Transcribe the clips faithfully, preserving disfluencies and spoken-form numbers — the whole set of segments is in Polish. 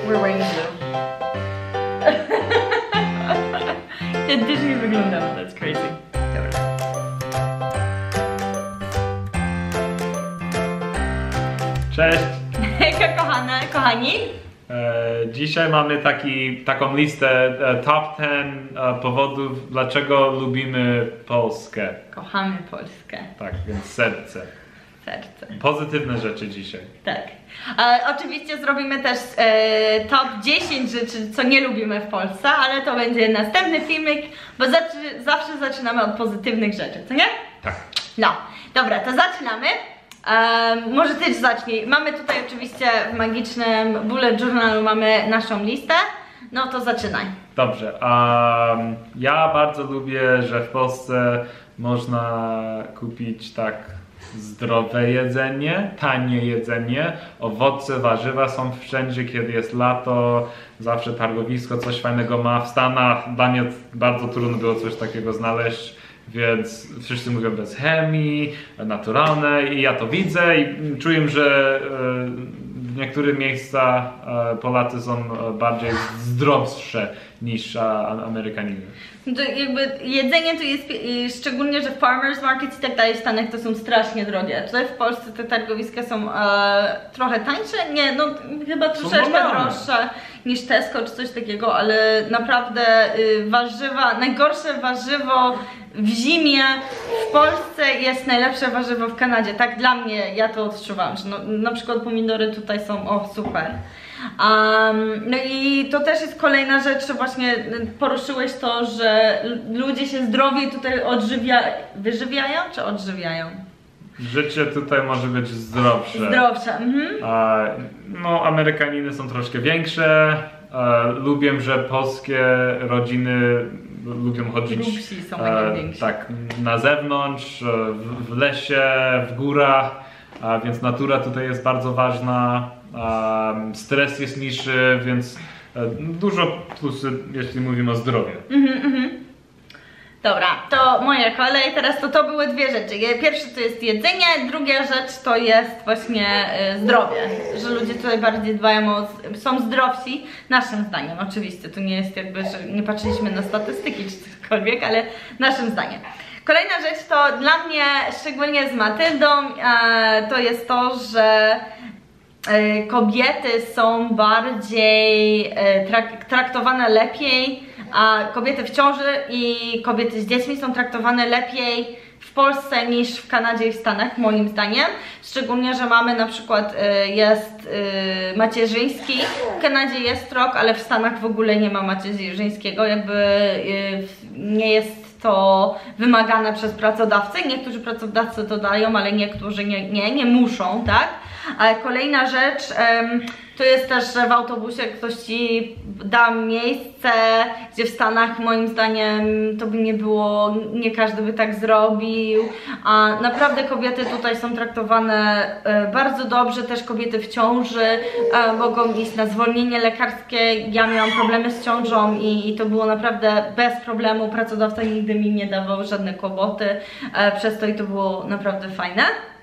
We're wearing blue. Identycznie wyglądamy, that's crazy. Dobra. Cześć! Hejka kochane, kochani. E, dzisiaj mamy taki, taką listę e, top dziesięć e, powodów, dlaczego lubimy Polskę. Kochamy Polskę. Tak, więc serce. Serce. Pozytywne rzeczy dzisiaj. Tak. E, oczywiście zrobimy też e, top dziesięć rzeczy, co nie lubimy w Polsce, ale to będzie następny filmik, bo zaczy, zawsze zaczynamy od pozytywnych rzeczy, co nie? Tak. No, dobra, to zaczynamy. Um, może ty zacznij. Mamy tutaj oczywiście w magicznym bullet journalu mamy naszą listę. No to zaczynaj. Dobrze. Um, ja bardzo lubię, że w Polsce można kupić tak zdrowe jedzenie, tanie jedzenie, owoce, warzywa są wszędzie, kiedy jest lato, zawsze targowisko coś fajnego ma. W Stanach dla mnie bardzo trudno było coś takiego znaleźć, więc wszyscy mówią bez chemii, naturalne i ja to widzę i czuję, że w niektórych miejscach Polacy są bardziej zdrowsze niż Amerykaniny. To jakby jedzenie to jest, szczególnie, że farmers markets i tak dalej w Stanach to są strasznie drogie. Tutaj w Polsce te targowiska są e, trochę tańsze, nie, no chyba troszeczkę droższe niż Tesco czy coś takiego, ale naprawdę y, warzywa, najgorsze warzywo w zimie w Polsce jest najlepsze warzywo w Kanadzie. Tak dla mnie, ja to odczuwam, że no, na przykład pomidory tutaj są, o super. Um, no i to też jest kolejna rzecz, że właśnie poruszyłeś to, że ludzie się zdrowiej tutaj odżywia, wyżywiają czy odżywiają? Życie tutaj może być zdrowsze. Zdrowsze, mhm. A, no, Amerykaniny są troszkę większe. A, lubię, że polskie rodziny lubią chodzić Grubsi są a, tak, na zewnątrz, w, w lesie, w górach, a, więc natura tutaj jest bardzo ważna. Um, stres jest niższy, więc um, dużo plusy, jeśli mówimy o zdrowiu. Mhm, mhm. Dobra, to moja kolej. Teraz to to były dwie rzeczy. Pierwsze to jest jedzenie, druga rzecz to jest właśnie y, zdrowie. Że ludzie tutaj bardziej dbają o... są zdrowsi, naszym zdaniem oczywiście. To nie jest jakby, że nie patrzyliśmy na statystyki czy cokolwiek, ale naszym zdaniem. Kolejna rzecz to dla mnie, szczególnie z Matyldą, e, to jest to, że kobiety są bardziej trak traktowane lepiej, a kobiety w ciąży i kobiety z dziećmi są traktowane lepiej w Polsce niż w Kanadzie i w Stanach, moim zdaniem. Szczególnie, że mamy na przykład, jest macierzyński, w Kanadzie jest rok, ale w Stanach w ogóle nie ma macierzyńskiego, jakby nie jest to wymagane przez pracodawcę. Niektórzy pracodawcy to dają, ale niektórzy nie, nie, nie muszą, tak? Ale kolejna rzecz um, to jest też, że w autobusie ktoś ci da miejsce, gdzie w Stanach moim zdaniem to by nie było, nie każdy by tak zrobił. A naprawdę kobiety tutaj są traktowane e, bardzo dobrze, też kobiety w ciąży e, mogą iść na zwolnienie lekarskie. Ja miałam problemy z ciążą i, i to było naprawdę bez problemu, pracodawca nigdy mi nie dawał żadne kłopoty, e, przez to i to było naprawdę fajne.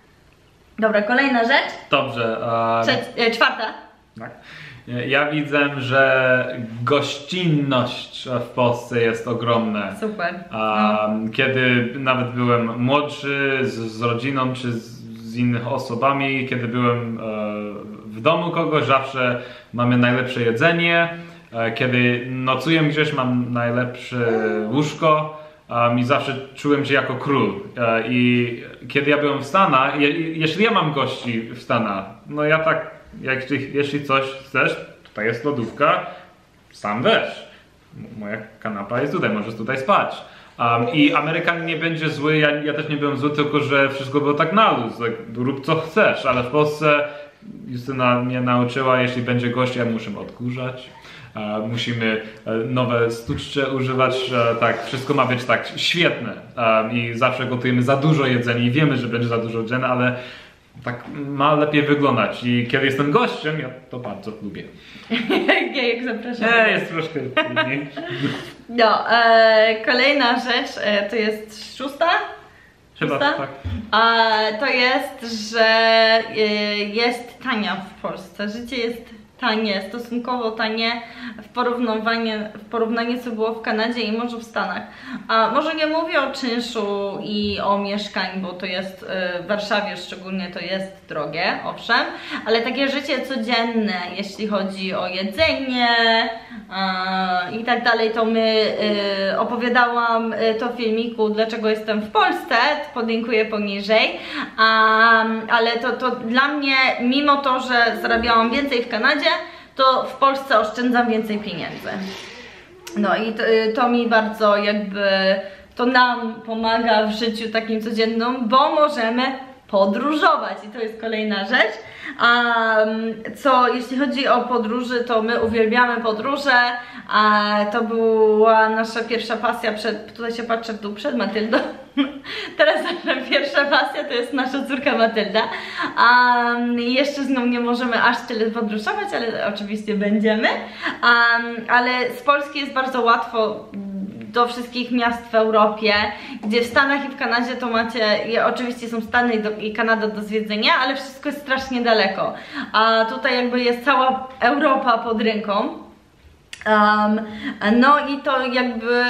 Dobra, kolejna rzecz. Dobrze. Um, Trze e, czwarta. Tak. Ja widzę, że gościnność w Polsce jest ogromna. Super. Um, no. Kiedy nawet byłem młodszy z, z rodziną czy z, z innymi osobami, kiedy byłem e, w domu kogoś, zawsze mamy najlepsze jedzenie. E, kiedy nocuję gdzieś, mam najlepsze łóżko. Um, I zawsze czułem się jako król. E, I kiedy ja byłem w Stanach, je, jeśli ja mam gości w Stanach, no ja tak, jak, jeśli coś chcesz, tutaj jest lodówka, sam weź. Moja kanapa jest tutaj, możesz tutaj spać. Um, I Amerykan nie będzie zły, ja, ja też nie byłem zły, tylko że wszystko było tak na luz, tak, rób co chcesz, ale w Polsce Justyna mnie nauczyła, jeśli będzie gość, ja muszę odkurzać. Uh, musimy uh, nowe stuczcze używać, uh, tak, wszystko ma być tak świetne um, i zawsze gotujemy za dużo jedzenia i wiemy, że będzie za dużo jedzenia, ale tak ma lepiej wyglądać i kiedy jestem gościem, ja to bardzo lubię. Gejek, zapraszam. Nie, jest troszkę trudniej. No, e, kolejna rzecz e, to jest szósta? Chyba szósta? tak. E, to jest, że e, jest tania w Polsce, życie jest tanie, stosunkowo tanie w porównaniu, w porównaniu co było w Kanadzie i może w Stanach. A może nie mówię o czynszu i o mieszkań, bo to jest w Warszawie szczególnie to jest drogie, owszem, ale takie życie codzienne, jeśli chodzi o jedzenie i tak dalej, to my opowiadałam to w filmiku, dlaczego jestem w Polsce, podlinkuję poniżej, ale to, to dla mnie, mimo to, że zarabiałam więcej w Kanadzie, to w Polsce oszczędzam więcej pieniędzy. No i to, to mi bardzo jakby, to nam pomaga w życiu takim codziennym, bo możemy podróżować i to jest kolejna rzecz. Um, co jeśli chodzi o podróże, to my uwielbiamy podróże, a to była nasza pierwsza pasja przed, tutaj się patrzę w dół, przed Matyldą. Teraz nasza pierwsza pasja to jest nasza córka Matylda. Um, jeszcze z nią nie możemy aż tyle podróżować, ale oczywiście będziemy. Um, ale z Polski jest bardzo łatwo do wszystkich miast w Europie, gdzie w Stanach i w Kanadzie to macie, oczywiście są Stany i, do, i Kanada do zwiedzenia, ale wszystko jest strasznie daleko. A tutaj jakby jest cała Europa pod ręką. Um, no i to jakby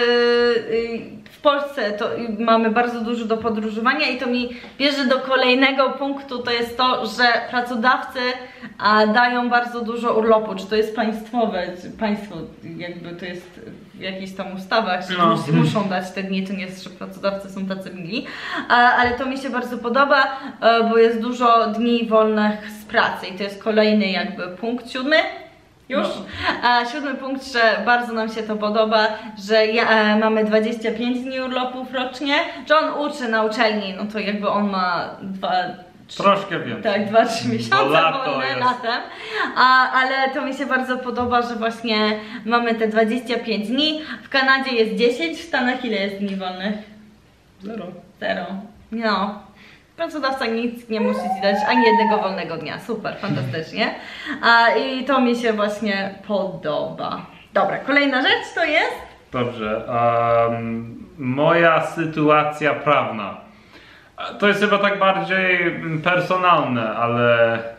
w Polsce to mamy bardzo dużo do podróżowania i to mi bierze do kolejnego punktu, to jest to, że pracodawcy a, dają bardzo dużo urlopu, czy to jest państwowe, czy państwo jakby to jest w jakichś tam ustawach, że no. mus, muszą dać te dni, to nie jest, że pracodawcy są tacy mili, a, ale to mi się bardzo podoba, a, bo jest dużo dni wolnych z pracy i to jest kolejny jakby punkt, siódmy. Już? No. A siódmy punkt, że bardzo nam się to podoba, że ja, e, mamy dwadzieścia pięć dni urlopów rocznie, że on uczy na uczelni, no to jakby on ma dwa, trzy, troszkę więcej. Tak, dwa, trzy miesiące wolne latem, a, ale to mi się bardzo podoba, że właśnie mamy te dwadzieścia pięć dni, w Kanadzie jest dziesięć, w Stanach ile jest dni wolnych? Zero. Zero. No. Pracodawca nic nie musi ci dać, ani jednego wolnego dnia. Super, fantastycznie. A, I to mi się właśnie podoba. Dobra, kolejna rzecz to jest? Dobrze. Um, moja sytuacja prawna. To jest chyba tak bardziej personalne, ale e,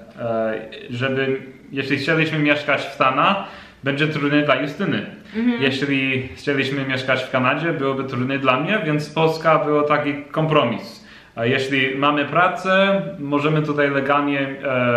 żeby, jeśli chcieliśmy mieszkać w Stanach, będzie trudniej dla Justyny. Mhm. Jeśli chcieliśmy mieszkać w Kanadzie, byłoby trudniej dla mnie, więc Polska było taki kompromis. Jeśli mamy pracę, możemy tutaj legalnie e,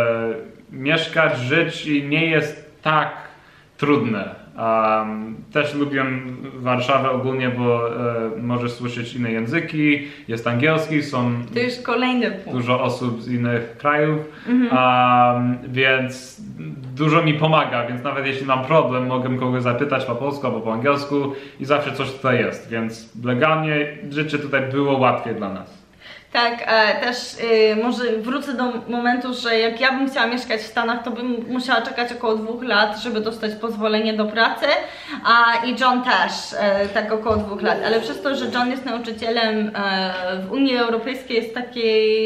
mieszkać, żyć i nie jest tak trudne. Um, też lubię Warszawę ogólnie, bo e, możesz słyszeć inne języki, jest angielski, są to już kolejny punkt. Dużo osób z innych krajów, mhm. um, więc dużo mi pomaga, więc nawet jeśli mam problem, mogę kogoś zapytać po polsku albo po angielsku i zawsze coś tutaj jest, więc legalnie życie tutaj było łatwiej dla nas. Tak, e, też e, może wrócę do momentu, że jak ja bym chciała mieszkać w Stanach, to bym musiała czekać około dwóch lat, żeby dostać pozwolenie do pracy, a i John też, e, tak około dwóch lat, ale przez to, że John jest nauczycielem, e, w Unii Europejskiej jest takie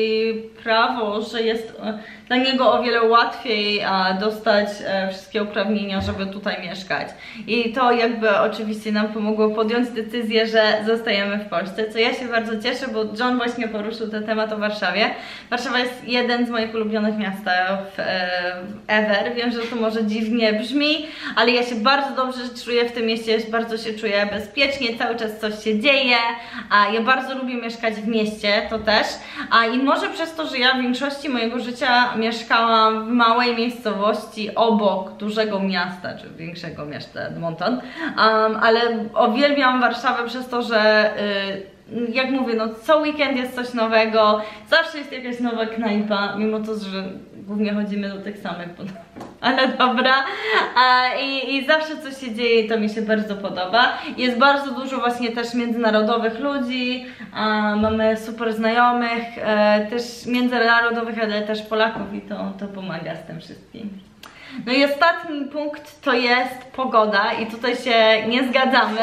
prawo, że jest e, dla niego o wiele łatwiej a, dostać e, wszystkie uprawnienia, żeby tutaj mieszkać. I to jakby oczywiście nam pomogło podjąć decyzję, że zostajemy w Polsce, co ja się bardzo cieszę, bo John właśnie poruszył ten temat o Warszawie. Warszawa jest jeden z moich ulubionych miast w, e, ever. Wiem, że to może dziwnie brzmi, ale ja się bardzo dobrze czuję w tym mieście, bardzo się czuję bezpiecznie, cały czas coś się dzieje, a ja bardzo lubię mieszkać w mieście, to też. A i może przez to, że ja w większości mojego życia mieszkałam w małej miejscowości obok dużego miasta, czy większego miasta Edmonton, um, ale uwielbiam Warszawę przez to, że y, jak mówię, no co weekend jest coś nowego, zawsze jest jakaś nowa knajpa, mimo to, że głównie chodzimy do tych samych, ale dobra. A, i, I zawsze coś się dzieje i to mi się bardzo podoba. Jest bardzo dużo właśnie też międzynarodowych ludzi, a, mamy super znajomych, e, też międzynarodowych, ale też Polaków i to, to pomaga z tym wszystkim. No i ostatni punkt to jest pogoda i tutaj się nie zgadzamy.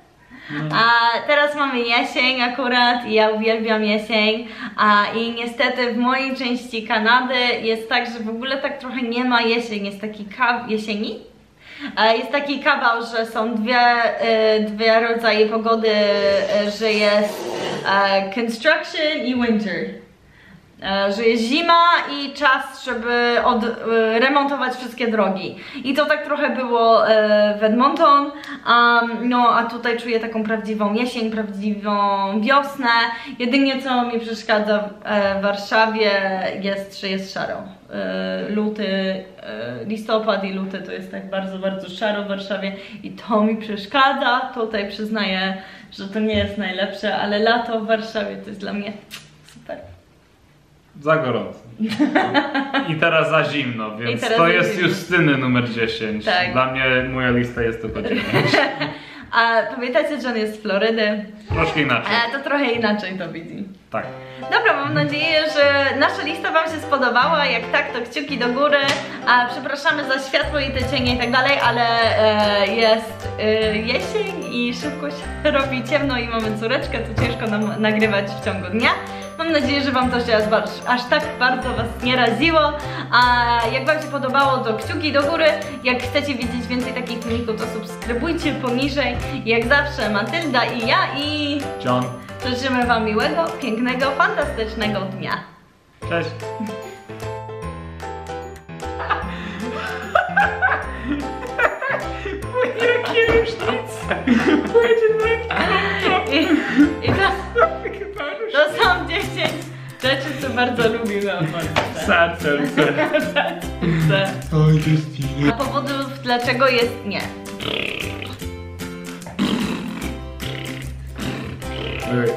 A teraz mamy jesień akurat i ja uwielbiam jesień, a i niestety w mojej części Kanady jest tak, że w ogóle tak trochę nie ma jesień, jest taki kawał jesieni. Jest taki kawał, że są dwie, dwie rodzaje pogody, że jest construction i winter. że jest zima i czas, żeby odremontować wszystkie drogi. I to tak trochę było w Edmonton, um, no a tutaj czuję taką prawdziwą jesień, prawdziwą wiosnę. Jedynie co mi przeszkadza w Warszawie jest, że jest szaro. Luty, listopad i luty to jest tak bardzo, bardzo szaro w Warszawie i to mi przeszkadza. Tutaj przyznaję, że to nie jest najlepsze, ale lato w Warszawie to jest dla mnie super. Za gorąco. I teraz za zimno, więc to jest zimno. Justyny numer dziesięć. Tak. Dla mnie moja lista jest tylko dziewięć. A pamiętacie, że on jest z Florydy? Troszkę inaczej. A to trochę inaczej to widzi. Tak. Dobra, mam nadzieję, że nasza lista wam się spodobała. Jak tak, to kciuki do góry. A przepraszamy za światło i te cienie i tak dalej, ale e, jest e, jesień i szybko się robi ciemno i mamy córeczkę, to ciężko nam nagrywać w ciągu dnia. Mam nadzieję, że wam to się aż, aż tak bardzo was nie raziło. A jak wam się podobało, to kciuki do góry. Jak chcecie widzieć więcej takich filmików, to subskrybujcie poniżej. Jak zawsze Matylda i ja i John. Życzymy wam miłego, pięknego, fantastycznego dnia. Cześć. Jakie różnice. I, i to, to są dziesięć rzeczy, co bardzo lubimy o Polsce. Serce. A powodów, dlaczego jest nie. Okay.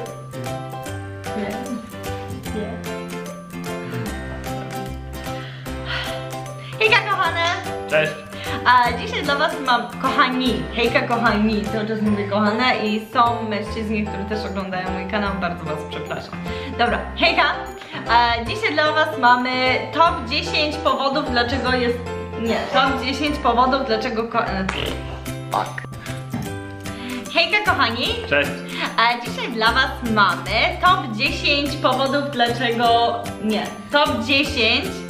Hejka kochane! Cześć! A dzisiaj dla was mam, kochani, hejka kochani, cały czas mówię kochane i są mężczyźni, którzy też oglądają mój kanał, bardzo was przepraszam. Dobra, hejka! A dzisiaj dla was mamy top dziesięć powodów, dlaczego jest, nie, top dziesięć powodów, dlaczego ko... Fuck. Hejka kochani! Cześć! A dzisiaj dla was mamy top dziesięć powodów, dlaczego, nie, top dziesięć